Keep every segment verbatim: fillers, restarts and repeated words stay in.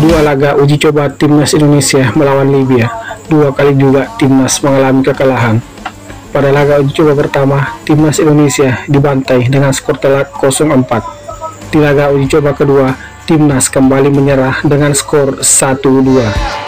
Dua laga uji coba timnas Indonesia melawan Libya, dua kali juga timnas mengalami kekalahan. Pada laga uji coba pertama, timnas Indonesia dibantai dengan skor telak nol empat. Di laga uji coba kedua, timnas kembali menyerah dengan skor satu dua.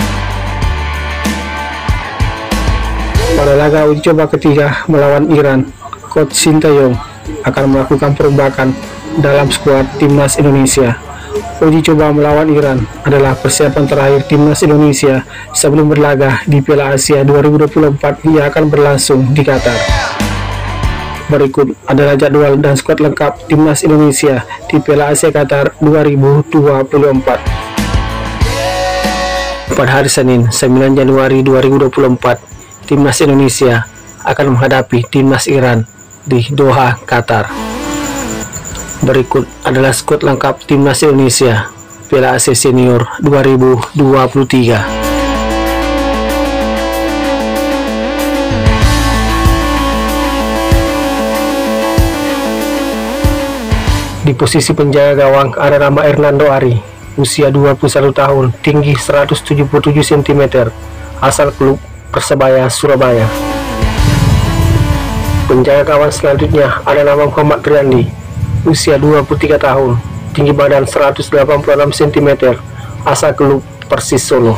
Pada laga uji coba ketiga melawan Iran, Coach Sintayong akan melakukan perubahan dalam skuad timnas Indonesia. Uji coba melawan Iran adalah persiapan terakhir timnas Indonesia sebelum berlaga di Piala Asia dua ribu dua puluh empat yang akan berlangsung di Qatar. Berikut adalah jadwal dan skuad lengkap timnas Indonesia di Piala Asia Qatar dua ribu dua puluh empat. Pada hari Senin, sembilan Januari dua ribu dua puluh empat, timnas Indonesia akan menghadapi timnas Iran di Doha, Qatar. Berikut adalah skuad lengkap timnas Indonesia Piala Asia Senior dua ribu dua puluh tiga. Di posisi penjaga gawang ada nama Hernando Ari, usia dua puluh satu tahun, tinggi seratus tujuh puluh tujuh sentimeter, asal klub Persebaya Surabaya. Penjaga gawang selanjutnya ada nama Muhammad Riyandi, usia dua puluh tiga tahun, tinggi badan seratus delapan puluh enam sentimeter, asal klub Persis Solo.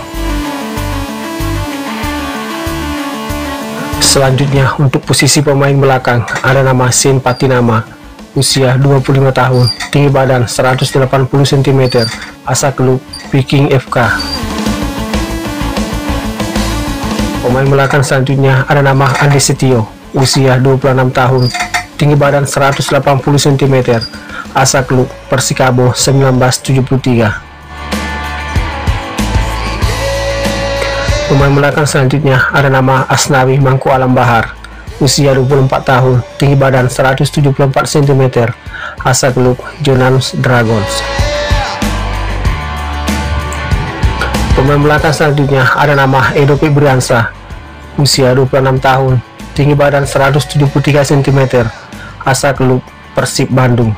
Selanjutnya untuk posisi pemain belakang ada nama Sin Patinama, usia dua puluh lima tahun, tinggi badan seratus delapan puluh sentimeter, asal klub Viking F K. Pemain belakang selanjutnya ada nama Andi Setio, usia dua puluh enam tahun, tinggi badan seratus delapan puluh sentimeter, asal klub Persikabo seribu sembilan ratus tujuh puluh tiga. Pemain belakang selanjutnya ada nama Asnawi Mangku Alam Bahar, usia dua puluh empat tahun, tinggi badan seratus tujuh puluh empat sentimeter, asal klub Jonas Dragons. Pemain belakang selanjutnya ada nama Edo Febriansyah, usia dua puluh enam tahun, tinggi badan seratus tujuh puluh tiga sentimeter, asal klub Persib Bandung.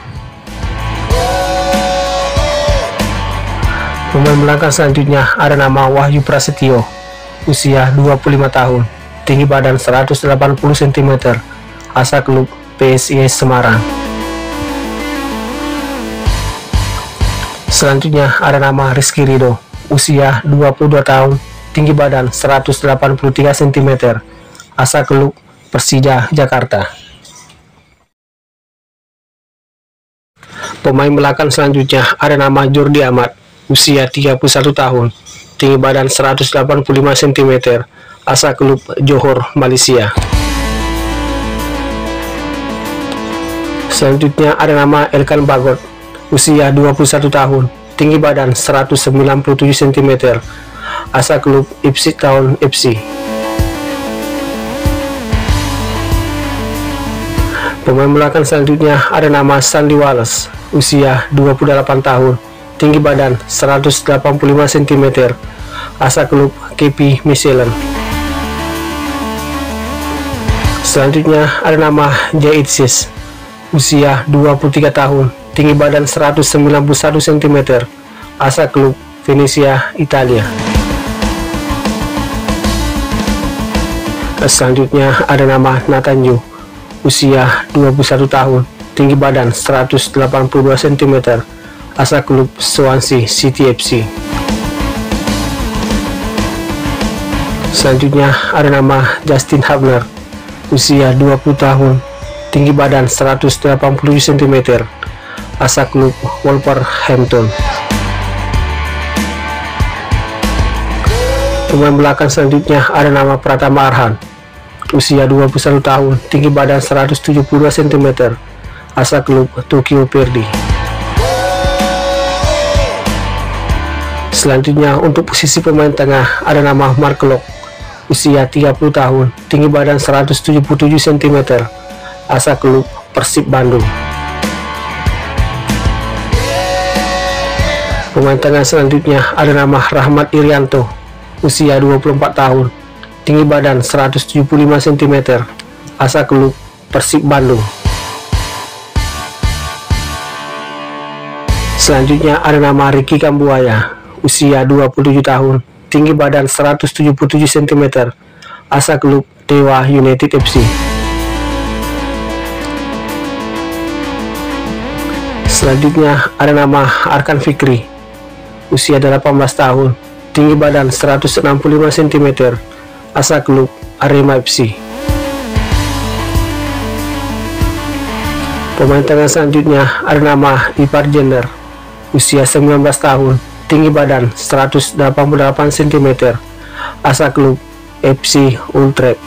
Pemain belakang selanjutnya ada nama Wahyu Prasetyo, usia dua puluh lima tahun, tinggi badan seratus delapan puluh sentimeter, asal klub P S I S Semarang. Selanjutnya ada nama Rizky Ridho, usia dua puluh dua tahun, tinggi badan seratus delapan puluh tiga sentimeter, asal klub Persija Jakarta. Pemain belakang selanjutnya ada nama Jordi Amat, usia tiga puluh satu tahun, tinggi badan seratus delapan puluh lima sentimeter, asal klub Johor, Malaysia. Selanjutnya ada nama Elkan Bagot, usia dua puluh satu tahun, tinggi badan seratus sembilan puluh tujuh sentimeter, asal klub Ipswich Town F C. Pemain belakang selanjutnya ada nama Sandy Wallace, usia dua puluh delapan tahun, tinggi badan seratus delapan puluh lima sentimeter, asal klub K P Mechelen. Selanjutnya ada nama Jahid Sis, usia dua puluh tiga tahun, tinggi badan seratus sembilan puluh satu sentimeter, asal klub Venezia, Italia. Selanjutnya ada nama Nathan Yu, usia dua puluh satu tahun, tinggi badan seratus delapan puluh dua sentimeter, asal klub Swansea City F C. Selanjutnya ada nama Justin Hubner, usia dua puluh tahun, tinggi badan seratus delapan puluh tujuh sentimeter, asal klub Wolverhampton. Pemain belakang selanjutnya ada nama Pratama Arhan, usia dua puluh satu tahun, tinggi badan seratus tujuh puluh dua sentimeter, asal klub Tokyo Verdy. Selanjutnya untuk posisi pemain tengah ada nama Mark Locke, usia tiga puluh tahun, tinggi badan seratus tujuh puluh tujuh sentimeter, asal klub Persib Bandung. Pemain tengah selanjutnya ada nama Rahmat Irianto, usia dua puluh empat tahun, tinggi badan seratus tujuh puluh lima sentimeter, asal klub Persib Bandung. Selanjutnya ada nama Ricky Kambuaya, usia dua puluh tujuh tahun, tinggi badan seratus tujuh puluh tujuh sentimeter, asal klub Dewa United F C. Selanjutnya ada nama Arkan Fikri, usia delapan belas tahun, tinggi badan seratus enam puluh lima sentimeter, asal klub Arema F C. Pemain tengah selanjutnya ada nama Ipar Jender, usia sembilan belas tahun, tinggi badan seratus delapan puluh delapan sentimeter, asal klub F C Utrecht.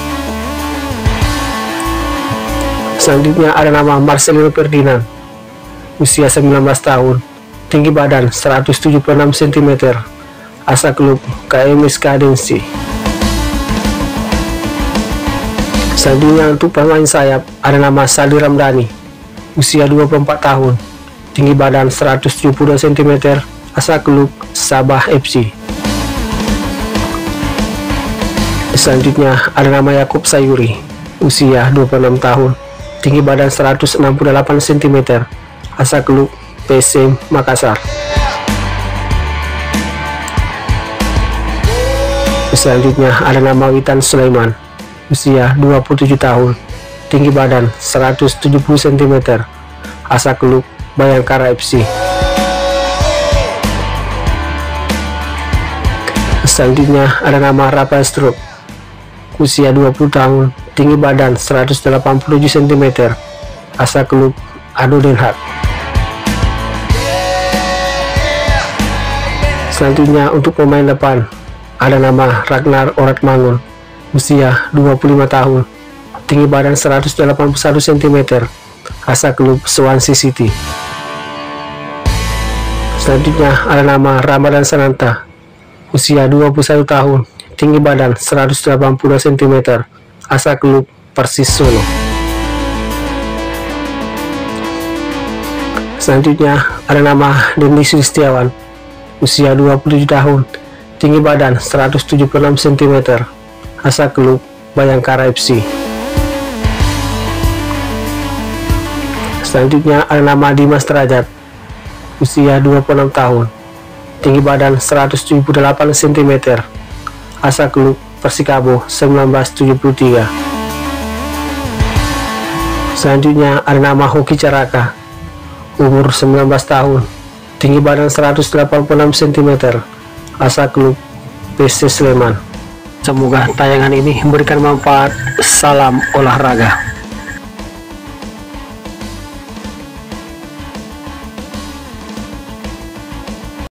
Selanjutnya ada nama Marcelino Ferdinand, usia sembilan belas tahun, tinggi badan seratus tujuh puluh enam sentimeter, asal klub K M S Kadensi. Selanjutnya untuk pemain sayap ada nama Saldi Ramdhani, usia dua puluh empat tahun, tinggi badan seratus tujuh puluh dua sentimeter, asal klub Sabah F C. Selanjutnya ada nama Yakub Sayuri, usia dua puluh enam tahun, tinggi badan seratus enam puluh delapan sentimeter, asal klub P S M Makassar. Selanjutnya ada nama Witan Sulaiman, usia dua puluh tujuh tahun, tinggi badan seratus tujuh puluh sentimeter, asal klub Bayangkara F C. Selanjutnya ada nama Rafael Strupp, usia dua puluh tahun, tinggi badan seratus delapan puluh tujuh sentimeter, asal klub A D O Den Haag. Selanjutnya untuk pemain depan ada nama Ragnar Oratmangun, usia dua puluh lima tahun, tinggi badan seratus delapan puluh satu sentimeter, asal klub Swansea City. Selanjutnya ada nama Ramadan Sananta, usia dua puluh satu tahun, tinggi badan seratus delapan puluh dua sentimeter, asal klub Persis Solo. Selanjutnya ada nama Dendi Sulistiawan, usia dua puluh tujuh tahun, tinggi badan seratus tujuh puluh enam sentimeter, asal klub Bayangkara F C. Selanjutnya ada nama Dimas Derajat, usia dua puluh enam tahun, tinggi badan seratus tujuh puluh delapan sentimeter, asal klub Persikabo seribu sembilan ratus tujuh puluh tiga. Selanjutnya ada nama Hoki Caraka, umur sembilan belas tahun, tinggi badan seratus delapan puluh enam sentimeter, asal klub P S S Sleman. Semoga tayangan ini memberikan manfaat. Salam olahraga.